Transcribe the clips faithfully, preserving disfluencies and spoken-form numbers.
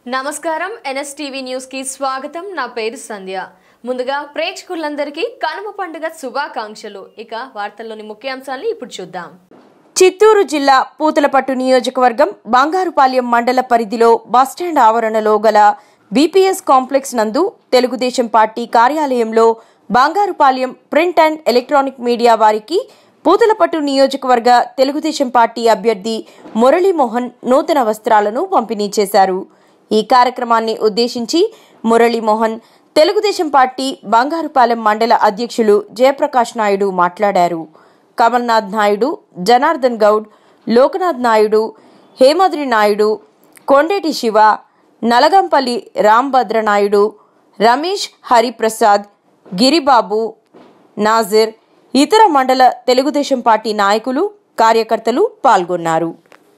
నమస్కారం NSTV news కి స్వాగతం. నా పేరు సంధ్య. ముందుగా ప్రేక్షకులందరికీ కనుమ పండుగ శుభాకాంక్షలు. ఇక వార్తల్లోని ముఖ్యాంశాలను ఇప్పుడు చూద్దాం. చిత్తూరు జిల్లా పూతలపట్టు నియోజకవర్గం బంగారుపాలెం మండల పరిధిలో బస్టాండ్ ఆవరణలో గల బీపీఎస్ కాంప్లెక్స్ నందు తెలుగుదేశం పార్టీ కార్యాలయంలో Bangarupalem print and electronic media వారికి పూతలపట్టు నియోజకవర్గ తెలుగుదేశం పార్టీ అభ్యర్థి మురళీమోహన్ నూతన వస్త్రాలను పంపిణీ చేశారు. ఈ కార్యక్రమాన్ని ఉద్దేశించి మురళీమోహన్ తెలుగుదేశం పార్టీ బంగారుపాలెం మండల అధ్యక్షులు జయప్రకాష్ నాయుడు మాట్లాడారు. కమల్నాథ్ నాయుడు, జనార్దన్ గౌడ్, లోకనాథ్ నాయుడు, హేమాద్రి నాయుడు, కొండేటి శివ, నలగంపల్లి రాంభద్ర నాయుడు, రమేష్ హరిప్రసాద్, గిరిబాబు, నాజిర్, ఇతర మండల తెలుగుదేశం పార్టీ నాయకులు, కార్యకర్తలు పాల్గొన్నారు.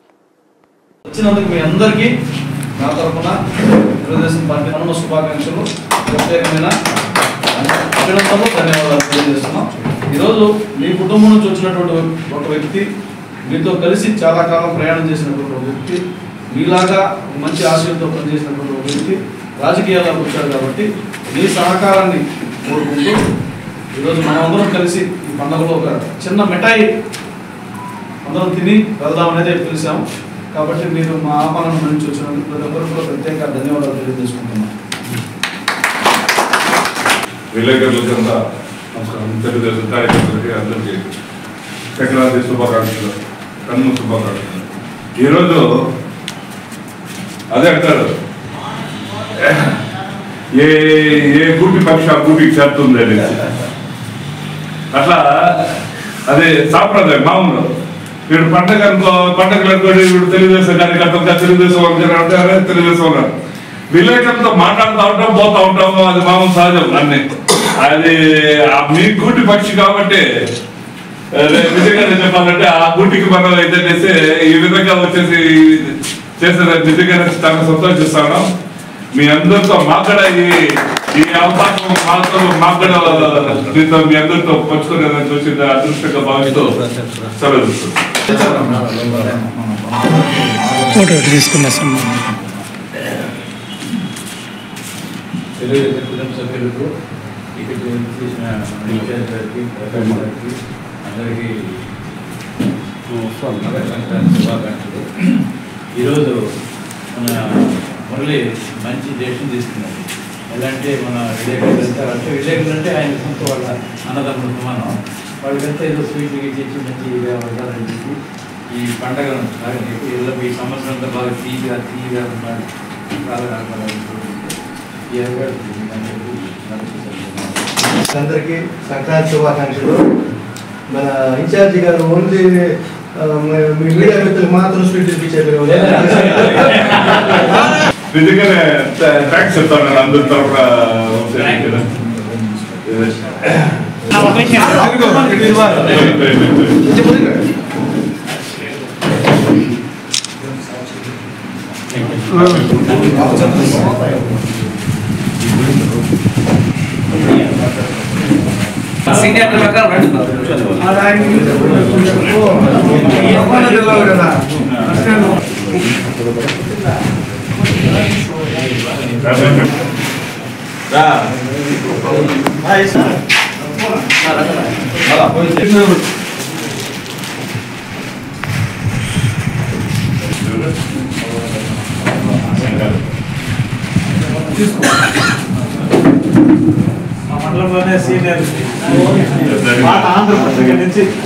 నా తరఫున తెలుగుదేశం పార్టీ కనుమ శుభాకాంక్షలు, ప్రత్యేకమైన అభినందనలు, ధన్యవాదాలు తెలియజేస్తున్నాం. ఈరోజు మీ కుటుంబం నుంచి వచ్చినటువంటి ఒక వ్యక్తి, మీతో కలిసి చాలా కాలం ప్రయాణం చేసినటువంటి ఒక వ్యక్తి, మీలాగా మంచి ఆశయంతో పనిచేసినటువంటి ఒక వ్యక్తి రాజకీయాల్లోకి వచ్చారు. కాబట్టి మీ సహకారాన్ని కోరుకుంటూ ఈరోజు మనమందరం కలిసి ఈ పండుగలో ఒక చిన్న మిఠాయి అందరం తిని వెళ్దామనేది పిలిచాము. కాబట్టి మీరు మా ఆహ్వానం నుంచి వచ్చినందుకు ప్రతి ఒక్కరు కూడా ప్రత్యేక ధన్యవాదాలు తెలియజేసుకుంటున్నాం. విలేకరులకంతా నమస్కారం. తెలుగుదేశం కార్యకర్తలకి అందరికీ సంక్రాంతి శుభాకాంక్షలు, కనుమ శుభాకాంక్షలు. ఈరోజు అదే అంటారు, ఏ ఏ గూటి పక్షి ఆ గూటికి చేరుతుంది అనేది. అట్లా అదే సాంప్రదాయం మామూలు. వీడు పండగ అనుకో పండగలు అనుకోండి, వీడు తెలుగుదేశం కార్యకర్తలుగా తెలుగుదేశం అంటారు, తెలుగుదేశం ఉన్నారు. విలేకరులతో మాట్లాడుతూ ఉంటాం, పోతా ఉంటాము, అది మామూలు సహజం అన్ని. అది మీ గూటి పక్షి కాబట్టి నిజంగా చెప్పాలంటే ఆ గూటికి మనం అయితే ఈ విధంగా వచ్చేసి చేసేది నిజంగా చాలా సంతోషిస్తాను. మీ అందరితో మాట్లాడ ఈ అవకాశం మాతో మాట్లాడ మీతో మీ అందరితో పంచుకునేదని చూసి అదృష్టంగా భావిస్తూ సెలవు తీసుకున్నాం. తెలుగుదేశం కుటుంబ సభ్యులకు, ఇక్కడ చేసిన గారికి, గారికి అందరికీ సంక్రాంతి శుభాకాంక్షలు. ఈరోజు మన మురళి మంచి డెసిషన్ తీసుకున్నాడు. ఎలా అంటే మన విలేకరులు వెళ్తారు అంటే విలేకరులు అంటే ఆయన సొంత వాళ్ళ అన్నదమ్ములు సమానం. వాళ్ళకంతా ఏదో స్వీట్లు ఇచ్చేసి మంచి వెళ్తారని చెప్పి ఈ పండగను ఇలా ఈ సంవత్సరం అంతా బాగా తీగా తీగా ఉండాలి, చాలా అందరికీ సంక్రాంతి శుభాకాంక్షలు. మన ఇన్ఛార్జి గారు ఓన్లీ మీ మీడియా మిత్రులకు మాత్రం స్వీట్ ఇప్పించారు. నిజంగానే థ్యాంక్స్ చెప్తాను అందరి తరఫున. సీనియర్ మండలంలోనే సీనియర్ ఆంధ్రప్రదేశ్ నుంచి